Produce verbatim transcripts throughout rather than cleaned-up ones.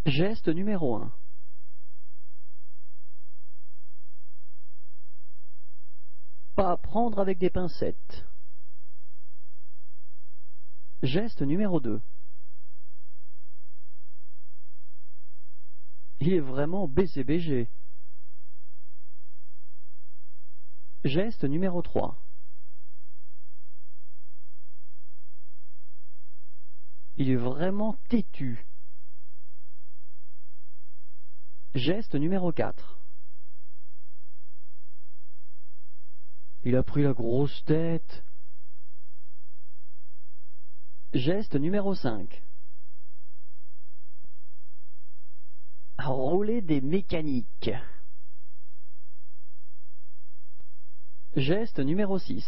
Geste numéro un. Pas prendre avec des pincettes. Geste numéro deux. Il est vraiment B C B G. Geste numéro trois. Il est vraiment têtu. Geste numéro quatre. Il a pris la grosse tête. Geste numéro cinq. Rouler des mécaniques. Geste numéro six.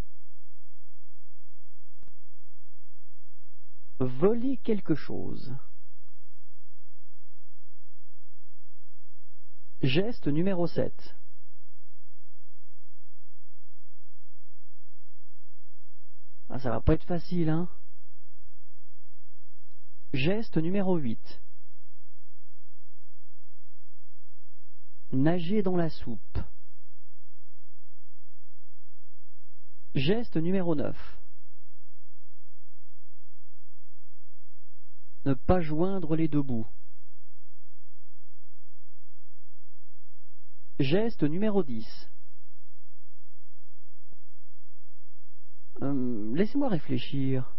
Voler quelque chose. Geste numéro sept. Ah, ça va pas être facile, hein? Geste numéro huit. Nager dans la soupe. Geste numéro neuf. Ne pas joindre les deux bouts. Geste numéro dix. Euh, laissez-moi réfléchir.